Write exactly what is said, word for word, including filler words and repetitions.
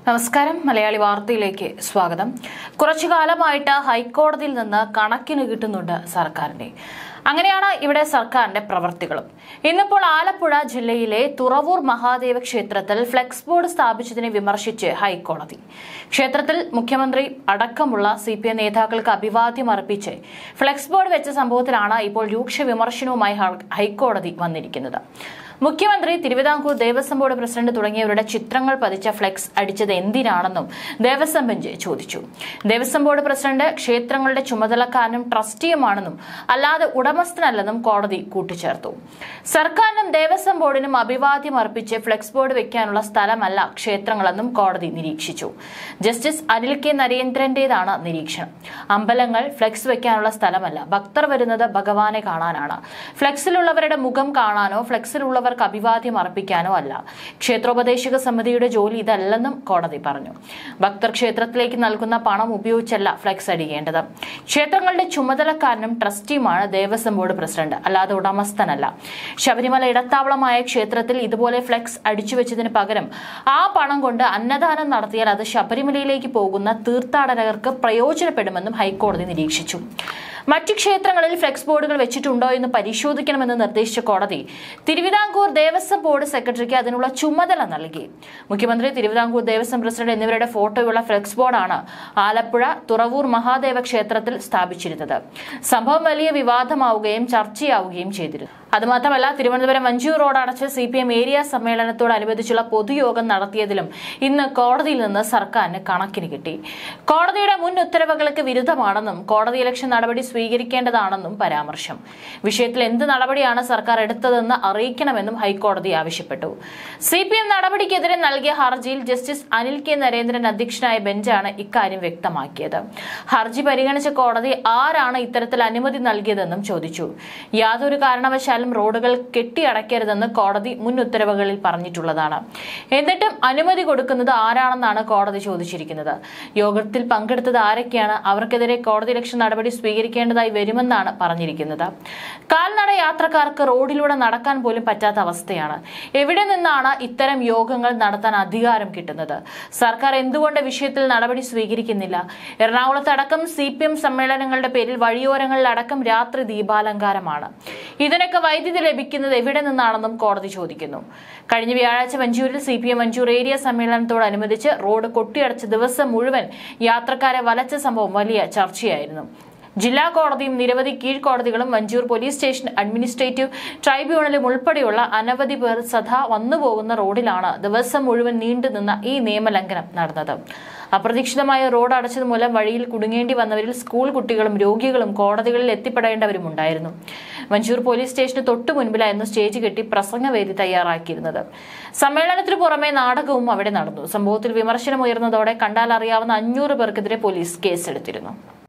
നമസ്കാരം. മലയാളി വാർത്തയിലേക്ക് സ്വാഗതം. കുറച്ചു കാലമായിട്ട് ഹൈക്കോടതിയിൽ നിന്ന് കണക്കിന് കിട്ടുന്നുണ്ട് സർക്കാരിന്റെ. അങ്ങനെയാണ് ഇവിടെ സർക്കാരിന്റെ പ്രവർത്തികളും. ഇന്നിപ്പോൾ ആലപ്പുഴ ജില്ലയിലെ തുറവൂർ മഹാദേവ ക്ഷേത്രത്തിൽ ഫ്ലെക്സ് ബോർഡ് സ്ഥാപിച്ചതിനെ വിമർശിച്ച് ഹൈക്കോടതി. ക്ഷേത്രത്തിൽ മുഖ്യമന്ത്രി അടക്കമുള്ള സി പി എം നേതാക്കൾക്ക് അഭിവാദ്യം അർപ്പിച്ച് ഫ്ലെക്സ് ബോർഡ് വെച്ച സംഭവത്തിലാണ് ഇപ്പോൾ രൂക്ഷ വിമർശനവുമായി ഹൈക്കോടതി വന്നിരിക്കുന്നത്. മുഖ്യമന്ത്രി, തിരുവിതാംകൂർ ദേവസ്വം ബോർഡ് പ്രസിഡന്റ് തുടങ്ങിയവരുടെ ചിത്രങ്ങൾ പതിച്ച ഫ്ലെക്സ് അടിച്ചത് എന്തിനാണെന്നും ദേവസ്വം ബെഞ്ച് ചോദിച്ചു. ദേവസ്വം ബോർഡ് പ്രസിഡന്റ് ക്ഷേത്രങ്ങളുടെ ചുമതലക്കാരനും ട്രസ്റ്റിയുമാണെന്നും അല്ലാതെ ഉടമസ്ഥനല്ലെന്നും കോടതി കൂട്ടിച്ചേർത്തു. സർക്കാരിനും ദേവസ്വം ബോർഡിനും അഭിവാദ്യം അർപ്പിച്ച് ഫ്ലെക്സ് ബോർഡ് വെക്കാനുള്ള സ്ഥലമല്ല ക്ഷേത്രങ്ങളെന്നും കോടതി നിരീക്ഷിച്ചു. ജസ്റ്റിസ് അനിൽ കെ നരേന്ദ്രന്റേതാണ് നിരീക്ഷണം. അമ്പലങ്ങൾ ഫ്ലെക്സ് വെക്കാനുള്ള സ്ഥലമല്ല, ഭക്തർ വരുന്നത് ഭഗവാനെ കാണാനാണ്. ഫ്ലെക്സിലുള്ളവരുടെ മുഖം കാണാനോ ഫ്ലെക്സിലുള്ളവർ അഭിവാദ്യം അർപ്പിക്കാനോ അല്ല. ക്ഷേത്രോപദേശക സമിതിയുടെ ജോലി ഇതല്ലെന്നും കോടതി പറഞ്ഞു. ഭക്തർ ക്ഷേത്രത്തിലേക്ക് നൽകുന്ന പണം ഉപയോഗിച്ചല്ല ഫ്ലെക്സ് അടിക്കേണ്ടത്. ക്ഷേത്രങ്ങളുടെ ചുമതലക്കാരനും ട്രസ്റ്റിയുമാണ് ദേവസ്വം ബോർഡ് പ്രസിഡന്റ്, അല്ലാതെ ഉടമസ്ഥനല്ല. ശബരിമല ഇടത്താവളമായ ക്ഷേത്രത്തിൽ ഇതുപോലെ ഫ്ലെക്സ് അടിച്ചുവെച്ചതിന് പകരം ആ പണം കൊണ്ട് അന്നദാനം നടത്തിയാൽ അത് ശബരിമലയിലേക്ക് പോകുന്ന തീർത്ഥാടകർക്ക് പ്രയോജനപ്പെടുമെന്നും ഹൈക്കോടതി നിരീക്ഷിച്ചു. മറ്റു ക്ഷേത്രങ്ങളിൽ ഫ്ലെക്സ് ബോർഡുകൾ വെച്ചിട്ടുണ്ടോ എന്ന് പരിശോധിക്കണമെന്ന് നിർദ്ദേശിച്ച കോടതി തിരുവിതാംകൂർ ദേവസ്വം ബോർഡ് സെക്രട്ടറിക്ക് അതിനുള്ള ചുമതല നൽകി. മുഖ്യമന്ത്രി, തിരുവിതാംകൂർ ദേവസ്വം പ്രസിഡന്റ് എന്നിവരുടെ ഫോട്ടോയുള്ള ഫ്ലെക്സ് ബോർഡാണ് ആലപ്പുഴ തുറവൂർ മഹാദേവ ക്ഷേത്രത്തിൽ സ്ഥാപിച്ചിരുന്നത്. സംഭവം വലിയ വിവാദമാവുകയും ചർച്ചയാവുകയും ചെയ്തിരുന്നു. അതുമാത്രമല്ല, തിരുവനന്തപുരം വഞ്ചൂർ റോഡ് അടച്ച് സി പി എം ഏരിയ സമ്മേളനത്തോടനുബന്ധിച്ചുള്ള പൊതുയോഗം നടത്തിയതിലും ഇന്ന് കോടതിയിൽ നിന്ന് സർക്കാരിന് കണക്കിന് കിട്ടി. കോടതിയുടെ മുൻ ഉത്തരവുകൾക്ക് വിരുദ്ധമാണെന്നും കോടതി ഇലക്ഷൻ നടപടി സ്വീകരിക്കേണ്ടതാണെന്നും പരാമർശം. വിഷയത്തിൽ എന്ത് നടപടിയാണ് സർക്കാർ എടുത്തതെന്ന് അറിയിക്കണമെന്നും ഹൈക്കോടതി ആവശ്യപ്പെട്ടു. സി പി എം നടപടിക്കെതിരെ നൽകിയ ഹർജിയിൽ ജസ്റ്റിസ് അനിൽ കെ നരേന്ദ്രൻ അധ്യക്ഷനായ ബെഞ്ചാണ് ഇക്കാര്യം വ്യക്തമാക്കിയത്. ഹർജി പരിഗണിച്ച കോടതി ആരാണ് ഇത്തരത്തിൽ അനുമതി നൽകിയതെന്നും ചോദിച്ചു. യാതൊരു കാരണവശാലും റോഡുകൾ കെട്ടിയടക്കരുതെന്ന് കോടതി മുൻ ഉത്തരവുകളിൽ പറഞ്ഞിട്ടുള്ളതാണ്. എന്നിട്ടും അനുമതി കൊടുക്കുന്നത് ആരാണെന്നാണ് കോടതി ചോദിച്ചിരിക്കുന്നത്. യോഗത്തിൽ പങ്കെടുത്തത് ആരൊക്കെയാണ്? അവർക്കെതിരെ കോടതി ഇലക്ഷൻ നടപടി സ്വീകരിക്കേണ്ടതായി വരുമെന്നാണ് പറഞ്ഞിരിക്കുന്നത്. കാൽനട യാത്രക്കാർക്ക് റോഡിലൂടെ നടക്കാൻ പോലും പറ്റാത്ത അവസ്ഥയാണ്. എവിടെ നിന്നാണ് ഇത്തരം യോഗങ്ങൾ നടത്താൻ അധികാരം കിട്ടുന്നത്? സർക്കാർ എന്തുകൊണ്ട് വിഷയത്തിൽ നടപടി സ്വീകരിക്കുന്നില്ല? എറണാകുളത്തടക്കം സി പി എം സമ്മേളനങ്ങളുടെ പേരിൽ വഴിയോരങ്ങളിലടക്കം രാത്രി ദീപാലങ്കാരമാണ്. ഇതിനൊക്കെ വൈദ്യുതി ലഭിക്കുന്നത് എവിടെ നിന്നാണെന്നും കോടതി ചോദിക്കുന്നു. കഴിഞ്ഞ വ്യാഴാഴ്ച വഞ്ചൂരിൽ C P M Vanchoor area സമ്മേളനത്തോടനുബന്ധിച്ച് റോഡ് കൊട്ടിയടച്ച ദിവസം മുഴുവൻ യാത്രക്കാരെ വലച്ച സംഭവം വലിയ ചർച്ചയായിരുന്നു. ജില്ലാ കോടതിയും നിരവധി കീഴ്ക്കോടതികളും വഞ്ചൂർ പോലീസ് സ്റ്റേഷൻ, അഡ്മിനിസ്ട്രേറ്റീവ് ട്രൈബ്യൂണലും ഉൾപ്പെടെയുള്ള അനവധി പേർ സദാ വന്നുപോകുന്ന റോഡിലാണ് ദിവസം മുഴുവൻ നീണ്ടുനിന്ന ഈ നിയമലംഘനം നടന്നത്. അപ്രതീക്ഷിതമായ റോഡ് അടച്ചത് മൂലം വഴിയിൽ കുടുങ്ങേണ്ടി വന്നവരിൽ സ്കൂൾ കുട്ടികളും രോഗികളും കോടതികളിൽ എത്തിപ്പെടേണ്ടവരും ഉണ്ടായിരുന്നു. വഞ്ചൂർ പോലീസ് സ്റ്റേഷന് തൊട്ടു മുൻപിലായിരുന്നു സ്റ്റേജ് കെട്ടി പ്രസംഗവേദി തയ്യാറാക്കിയിരുന്നത്. സമ്മേളനത്തിനു പുറമെ നാടകവും അവിടെ നടന്നു. സംഭവത്തിൽ വിമർശനമുയർന്നതോടെ കണ്ടാൽ അറിയാവുന്ന അഞ്ഞൂറ് പേർക്കെതിരെ പോലീസ് കേസെടുത്തിരുന്നു.